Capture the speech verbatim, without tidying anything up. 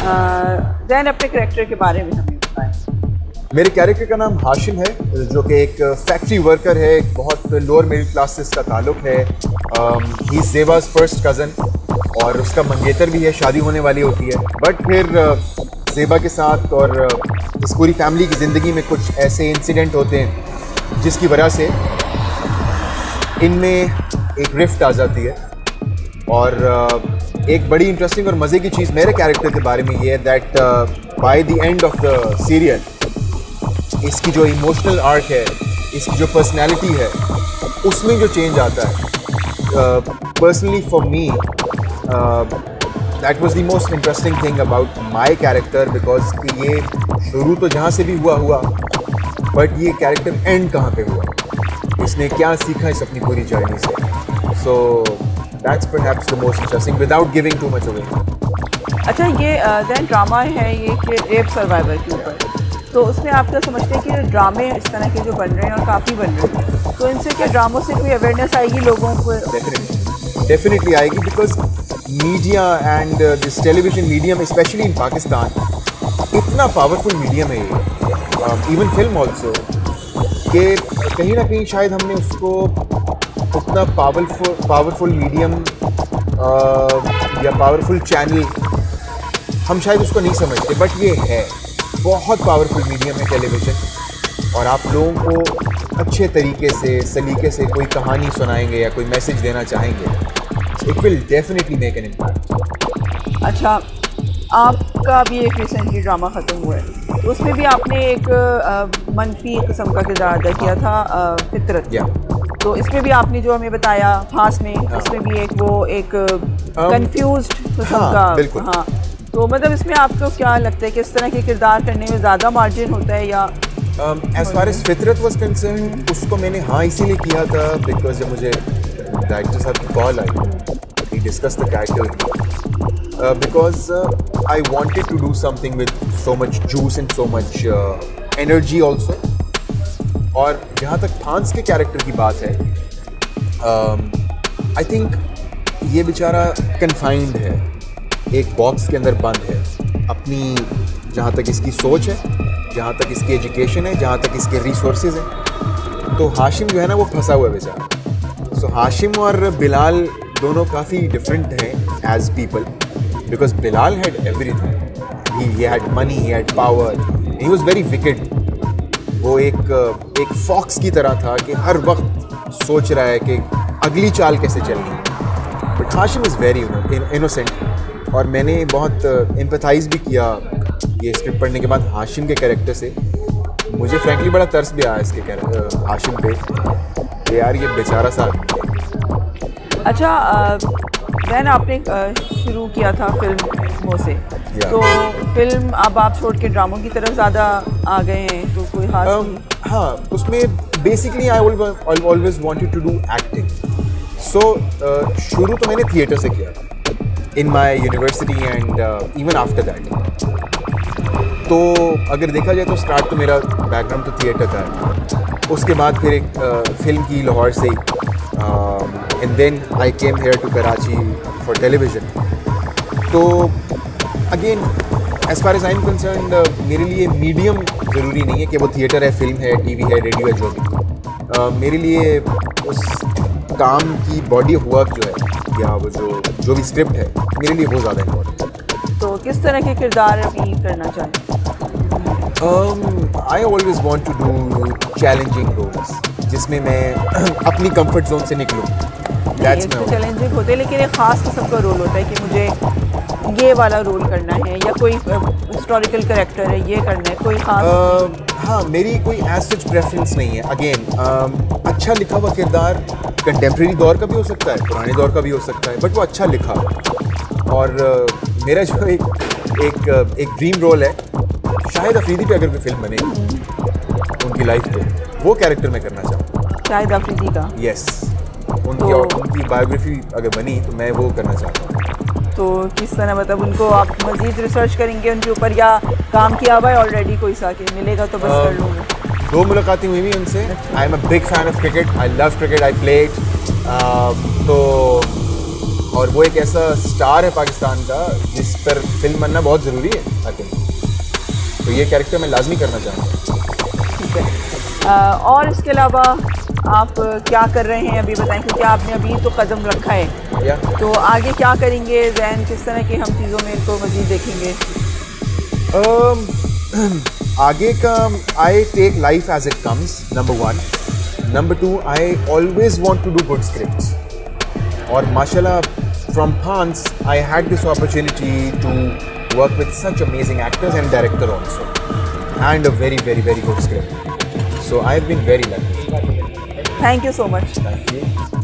Then अपने character के बारे में हमें बताएं। मेरे कैरेक्टर का नाम हाशिम है, जो कि एक फैक्ट्री वर्कर है, एक बहुत लोअर मिडिल क्लास से इसका ताल्लुक है। He is Zeba's first cousin और उसका मंगेतर भी है, शादी होने वाली होती है। बट फिर ज़ेबा के साथ और इस पूरी फैमिली की ज़िंदगी में कुछ ऐसे इंसिडेंट होते हैं जिसकी वजह से इनमें एक रिफ्ट आ जाती है। और एक बड़ी इंटरेस्टिंग और मज़े की चीज़ मेरे कैरेक्टर के बारे में ये है that by the end of the serial इसकी जो इमोशनल आर्क है, इसकी जो पर्सनैलिटी है, उसमें जो चेंज आता है, personally for me that was the most interesting thing about my character, because कि ये शुरू तो जहाँ से भी हुआ हुआ बट ये कैरेक्टर एंड कहाँ पे हुआ, इसने क्या सीखा इस अपनी पूरी जर्नी से। So that's perhaps the most interesting without giving too much away. अच्छा, ये दैन ड्रामा है ये कि रेप सर्वाइवर के ऊपर, तो उसमें आप क्या समझते हैं कि ड्रामे इस तरह के जो बन रहे हैं और काफ़ी बन रहे हैं, तो इनसे क्या ड्रामों से कोई अवेयरनेस आएगी लोगों को? डेफिनेटली डेफिनेटली आएगी, because media and this television medium specially in Pakistan इतना पावरफुल मीडियम है ये, इवन फिल्म ऑल्सो, कि कहीं ना कहीं शायद हमने उसको उतना पावरफुल पावरफुल मीडियम या पावरफुल चैनल हम शायद उसको नहीं समझते, बट ये है बहुत पावरफुल मीडियम है टेलीविज़न। और आप लोगों को अच्छे तरीके से सलीके से कोई कहानी सुनाएंगे या कोई मैसेज देना चाहेंगे, it will definitely make an impact. अच्छा, आपका भी एक रिसेंटली ड्रामा ख़त्म हुआ है, तो उसमें भी आपने एक आ, मनफी किस्म का किरदार अदा किया था, आ, फितरत। या तो इसमें भी आपने जो हमें बताया खास में, हाँ। इसमें भी एक वो एक कंफ्यूज्ड किस्म का, बिल्कुल हाँ। तो मतलब इसमें आपको क्या लगता है कि इस तरह के किरदार करने में ज़्यादा मार्जिन होता है या? As far as Fitrat was concern, उसको मैंने हाँ इसीलिए किया था बिकॉज जब मुझे डायरेक्टर साहब की कॉल आई, we discuss the character, because I wanted to do something with so much juice and so much energy also. और जहाँ तक थांस के कैरेक्टर की बात है, आई um, थिंक ये बेचारा कन्फाइंड है, एक बॉक्स के अंदर बंद है, अपनी जहाँ तक इसकी सोच है, जहाँ तक इसकी एजुकेशन है, जहाँ तक इसके रिसोर्सेज हैं। तो हाशिम जो है ना वो फंसा हुआ है बेचारा। सो हाशिम और बिलाल दोनों काफ़ी डिफरेंट हैं as people, because Bilal had everything, he had money, he had power, he was very wicked. वो एक एक फॉक्स की तरह था कि हर वक्त सोच रहा है कि अगली चाल कैसे चलनी है। But Hashim is very innocent, और मैंने बहुत एम्पैथाइज़ भी किया ये स्क्रिप्ट पढ़ने के बाद हाशिम के कैरेक्टर से। मुझे फ्रैंकली बड़ा तरस भी आया इसके कैरेक्टर हाशिम पे कि यार ये बेचारा सा। अच्छा, दैन आपने शुरू किया था फिल्मों से, तो फिल्म अब आप छोड़ के ड्रामों की तरफ ज़्यादा आ गए हैं, तो कोई खास? uh, हाँ, उसमें basically I always wanted to do acting. So शुरू तो मैंने थिएटर से किया था in my university and even after that. तो अगर देखा जाए तो स्टार्ट तो मेरा बैकग्राउंड तो थिएटर का है, उसके बाद फिर एक फिल्म की लाहौर से, and then I came here to Karachi for television. तो again as far as I am concerned, मेरे लिए मीडियम ज़रूरी नहीं है कि वो थिएटर है, फिल्म है, टीवी है, रेडियो है, जो भी। uh, मेरे लिए उस काम की बॉडी ऑफ वर्क जो है या वो जो जो भी स्क्रिप्ट है, मेरे लिए वो ज़्यादा इम्पोर्टेंट। तो किस तरह के किरदार अभी करना चाहते? I always want to do challenging roles जिसमें मैं अपनी कंफर्ट जोन से निकलूँ। That's my own. चैलेंजिंग होते हैं, लेकिन एक ख़ास किस्म का रोल होता है कि मुझे ये वाला रोल करना है, या कोई हिस्टोरिकल कैरेक्टर है ये करना है, कोई खास? uh, हाँ, मेरी कोई एज सच प्रेफरेंस नहीं है। अगेन uh, अच्छा लिखा हुआ किरदार कंटेम्प्रेरी दौर का भी हो सकता है, पुराने दौर का भी हो सकता है, बट वो अच्छा लिखा हो। और uh, मेरा जो एक एक एक ड्रीम रोल है, शाहिद अफरीदी पे अगर कोई फिल्म बने उनकी लाइफ पे, वो कैरेक्टर मैं करना चाहता हूँ। शाहिद अफरीदी का? यस, उनकी तो, उनकी बायोग्राफी अगर बनी तो मैं वो करना चाहता हूँ। तो किस तरह, मतलब उनको आप मज़ीद रिसर्च करेंगे उनके ऊपर, या काम किया हुआ है ऑलरेडी कोई सा कि मिलेगा तो बस कर लूँगा? दो मुलाकातें हुई हुई उनसे। I am a big fan of cricket, I love cricket, I played. तो और वो एक ऐसा स्टार है पाकिस्तान का जिस पर फिल्म बनना बहुत ज़रूरी है आई थिंक। तो ये कैरेक्टर मैं लाजमी करना चाहूँगा। ठीक है। आ, और इसके अलावा आप क्या कर रहे हैं अभी बताएं, क्योंकि आपने अभी तो कदम रखा है या तो आगे क्या करेंगे, जैन किस तरह की हम चीज़ों में इनको मज़ीद देखेंगे? um, आगे का I take life as it comes, number one. Number two, I always want to do good scripts, और माशाल्लाह from Pans I had this opportunity to work with such amazing actors and director also, and a very very very good script, so I've been very lucky. Thank you so much. Thank you.